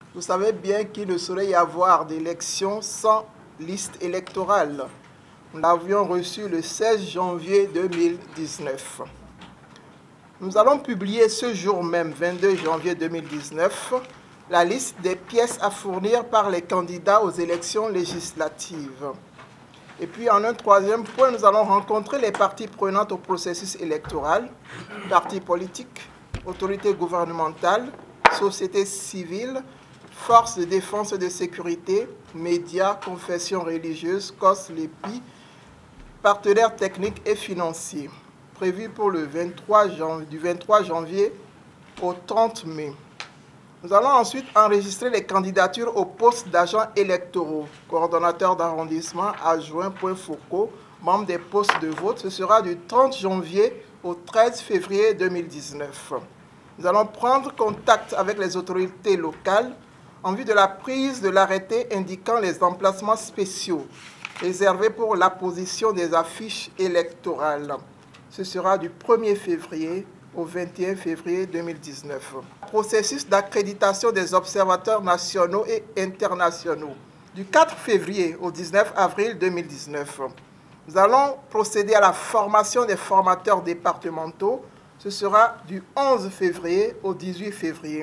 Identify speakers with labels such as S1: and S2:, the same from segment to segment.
S1: Vous savez bien qu'il ne saurait y avoir d'élection sans liste électorale. Nous l'avions reçu le 16 janvier 2019. Nous allons publier ce jour même, 22 janvier 2019, la liste des pièces à fournir par les candidats aux élections législatives. Et puis, en un troisième point, nous allons rencontrer les parties prenantes au processus électoral, partis politiques, autorités gouvernementales, société civile, forces de défense et de sécurité, médias, confessions religieuses, COS, l'EPI, partenaires techniques et financiers, prévu pour le 23 janvier au 30 mai. Nous allons ensuite enregistrer les candidatures au poste d'agents électoraux, coordonnateurs d'arrondissement, adjoints, points focaux, membres des postes de vote. Ce sera du 30 janvier au 13 février 2019. Nous allons prendre contact avec les autorités locales en vue de la prise de l'arrêté indiquant les emplacements spéciaux réservés pour l'apposition des affiches électorales. Ce sera du 1er février au 21 février 2019. Processus d'accréditation des observateurs nationaux et internationaux. Du 4 février au 19 avril 2019. Nous allons procéder à la formation des formateurs départementaux. Ce sera du 11 février au 18 février.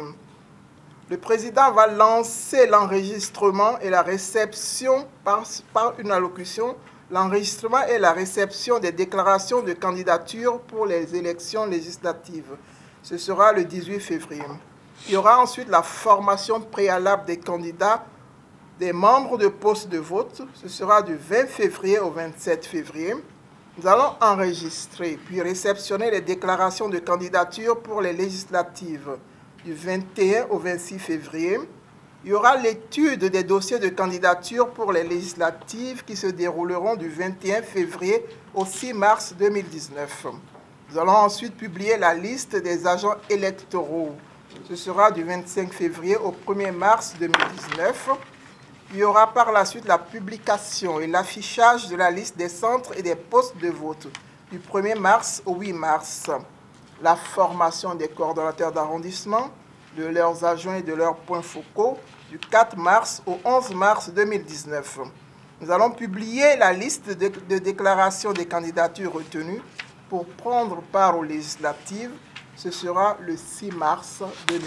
S1: Le président va lancer l'enregistrement et la réception par une allocution, l'enregistrement et la réception des déclarations de candidature pour les élections législatives. Ce sera le 18 février. Il y aura ensuite la formation préalable des candidats, des membres de postes de vote. Ce sera du 20 février au 27 février. Nous allons enregistrer puis réceptionner les déclarations de candidature pour les législatives du 21 au 26 février. Il y aura l'étude des dossiers de candidature pour les législatives qui se dérouleront du 21 février au 6 mars 2019. Nous allons ensuite publier la liste des agents électoraux. Ce sera du 25 février au 1er mars 2019. Il y aura par la suite la publication et l'affichage de la liste des centres et des postes de vote du 1er mars au 8 mars. La formation des coordonnateurs d'arrondissement, de leurs adjoints et de leurs points focaux du 4 mars au 11 mars 2019. Nous allons publier la liste de déclarations des candidatures retenues pour prendre part aux législatives. Ce sera le 6 mars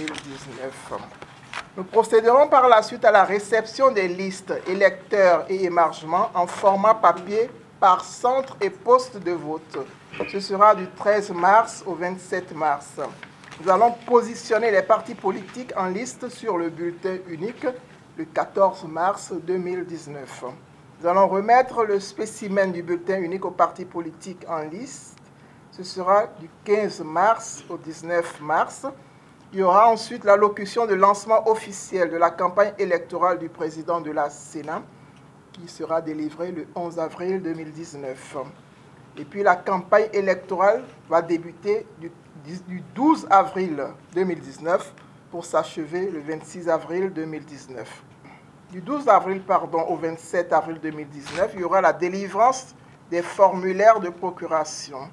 S1: 2019. Nous procéderons par la suite à la réception des listes électeurs et émargements en format papier par centre et poste de vote. Ce sera du 13 mars au 27 mars. Nous allons positionner les partis politiques en liste sur le bulletin unique le 14 mars 2019. Nous allons remettre le spécimen du bulletin unique aux partis politiques en liste. Ce sera du 15 mars au 19 mars. Il y aura ensuite l'allocution de lancement officiel de la campagne électorale du président de la Sénat qui sera délivrée le 11 avril 2019. Et puis la campagne électorale va débuter du 12 avril 2019 pour s'achever le 26 avril 2019. Du 12 avril au 27 avril 2019, il y aura la délivrance des formulaires de procuration.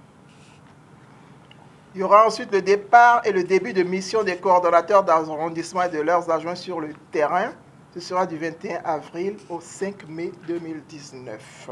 S1: Il y aura ensuite le départ et le début de mission des coordonnateurs d'arrondissement et de leurs adjoints sur le terrain. Ce sera du 21 avril au 5 mai 2019.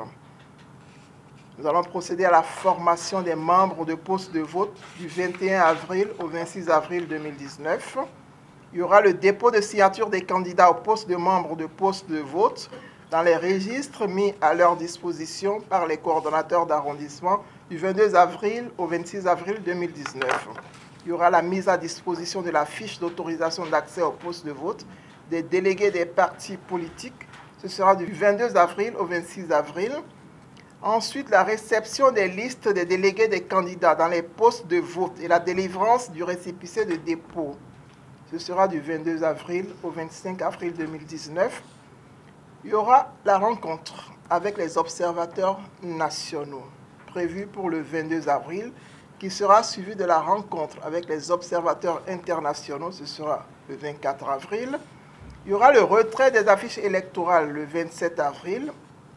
S1: Nous allons procéder à la formation des membres de postes de vote du 21 avril au 26 avril 2019. Il y aura le dépôt de signature des candidats au poste de membres de postes de vote dans les registres mis à leur disposition par les coordonnateurs d'arrondissement du 22 avril au 26 avril 2019. Il y aura la mise à disposition de la fiche d'autorisation d'accès au poste de vote des délégués des partis politiques. Ce sera du 22 avril au 26 avril. Ensuite, la réception des listes des délégués des candidats dans les postes de vote et la délivrance du récépissé de dépôt. Ce sera du 22 avril au 25 avril 2019. Il y aura la rencontre avec les observateurs nationaux, prévue pour le 22 avril, qui sera suivie de la rencontre avec les observateurs internationaux. Ce sera le 24 avril. Il y aura le retrait des affiches électorales le 27 avril.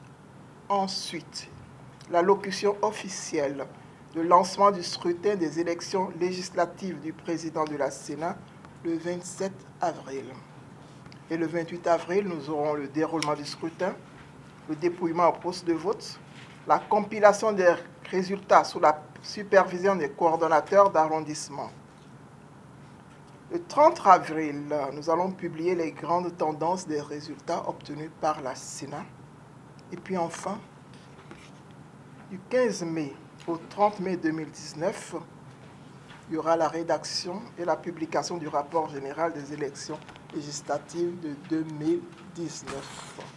S1: Ensuite, l'allocution officielle, le lancement du scrutin des élections législatives du président de la Sénat le 27 avril. Et le 28 avril, nous aurons le déroulement du scrutin, le dépouillement au poste de vote, la compilation des résultats sous la supervision des coordonnateurs d'arrondissement. Le 30 avril, nous allons publier les grandes tendances des résultats obtenus par la Sénat. Et puis enfin, du 15 mai au 30 mai 2019, il y aura la rédaction et la publication du rapport général des élections législatives de 2019.